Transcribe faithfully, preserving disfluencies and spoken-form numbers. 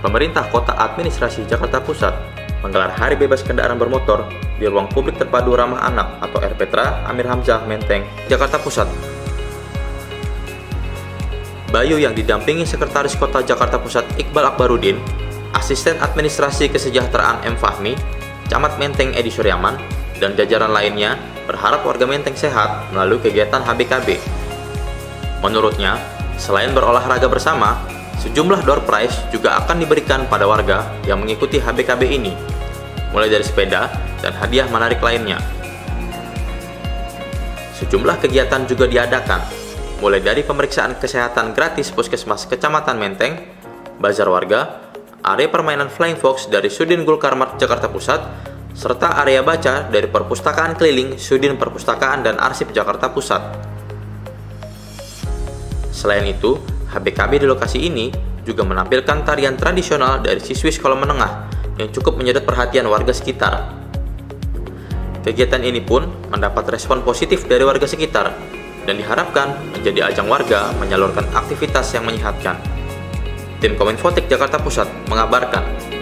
pemerintah Kota Administrasi Jakarta Pusat menggelar Hari Bebas Kendaraan Bermotor di Ruang Publik Terpadu Ramah Anak atau R P T R A Amir Hamzah Menteng, Jakarta Pusat. Bayu yang didampingi Sekretaris Kota Jakarta Pusat Iqbal Akbarudin, Asisten Administrasi Kesejahteraan M. Fahmi, Camat Menteng Edi Suryaman, dan jajaran lainnya berharap warga Menteng sehat melalui kegiatan H B K B. Menurutnya, selain berolahraga bersama, sejumlah door prize juga akan diberikan pada warga yang mengikuti H B K B ini, mulai dari sepeda dan hadiah menarik lainnya. Sejumlah kegiatan juga diadakan, mulai dari pemeriksaan kesehatan gratis Puskesmas Kecamatan Menteng, bazar warga, area permainan Flying Fox dari Sudin Gulkarmat Jakarta Pusat, serta area baca dari Perpustakaan Keliling Sudin Perpustakaan dan Arsip Jakarta Pusat. Selain itu, H B K B di lokasi ini juga menampilkan tarian tradisional dari siswi sekolah menengah yang cukup menyedot perhatian warga sekitar. Kegiatan ini pun mendapat respon positif dari warga sekitar dan diharapkan menjadi ajang warga menyalurkan aktivitas yang menyehatkan. Tim Kominfotik Jakarta Pusat mengabarkan.